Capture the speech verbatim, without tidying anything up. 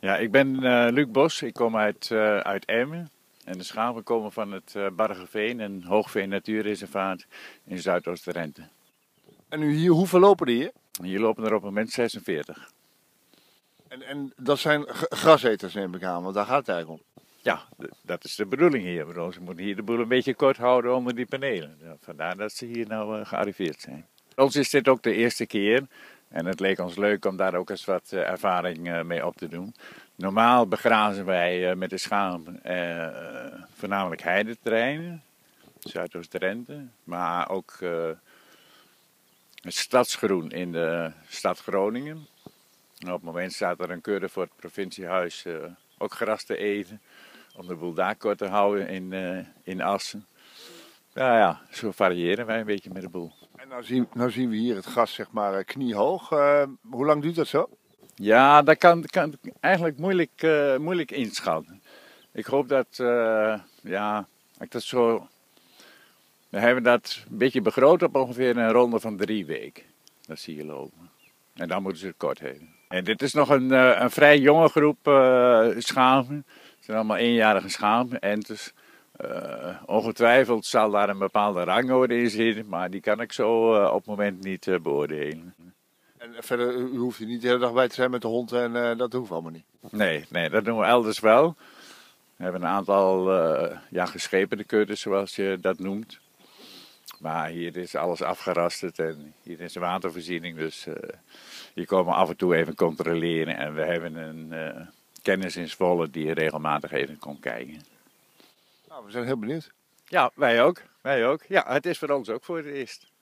Ja, ik ben uh, Luc Bos, ik kom uit, uh, uit Emmen. En de schapen komen van het uh, Bargeveen, een hoogveen natuurreservaat in Zuidoost-Drenthe. En nu hier, hoeveel lopen er hier? Hier lopen er op het moment zesenveertig. En, en dat zijn graseters, neem ik aan, want daar gaat het eigenlijk om. Ja, dat is de bedoeling hier. Ze moeten hier de boel een beetje kort houden onder die panelen. Vandaar dat ze hier nou uh, gearriveerd zijn. Voor ons is dit ook de eerste keer. En het leek ons leuk om daar ook eens wat uh, ervaring uh, mee op te doen. Normaal begrazen wij uh, met de schapen uh, voornamelijk heideterreinen. Zuidoost-Drenthe. Maar ook uh, het stadsgroen in de stad Groningen. En op het moment staat er een kudde voor het provinciehuis uh, ook gras te eten. Om de boel daar kort te houden in, uh, in Assen. Nou ja, zo variëren wij een beetje met de boel. En nou zien, nou zien we hier het gras zeg maar kniehoog. Uh, hoe lang duurt dat zo? Ja, dat kan, kan eigenlijk moeilijk, uh, moeilijk inschatten. Ik hoop dat, uh, ja, ik dat zo... We hebben dat een beetje begroot op ongeveer een ronde van drie weken. Dat zie je lopen. En dan moeten ze het kort hebben. En dit is nog een, uh, een vrij jonge groep uh, schapen. Het zijn allemaal eenjarige schapen, enters. Uh, ongetwijfeld zal daar een bepaalde rangorde in zitten, maar die kan ik zo uh, op het moment niet uh, beoordelen. En verder, u hoeft hier niet de hele dag bij te zijn met de hond en uh, dat hoeft allemaal niet? Nee, nee, dat doen we elders wel. We hebben een aantal uh, ja, geschepende kuddes, zoals je dat noemt. Maar hier is alles afgerasterd en hier is watervoorziening, dus uh, hier komen we af en toe even controleren. En we hebben een uh, kennis in Zwolle die regelmatig even komt kijken. Nou, we zijn heel benieuwd. Ja, wij ook. Wij ook. Ja, het is voor ons ook voor het eerst.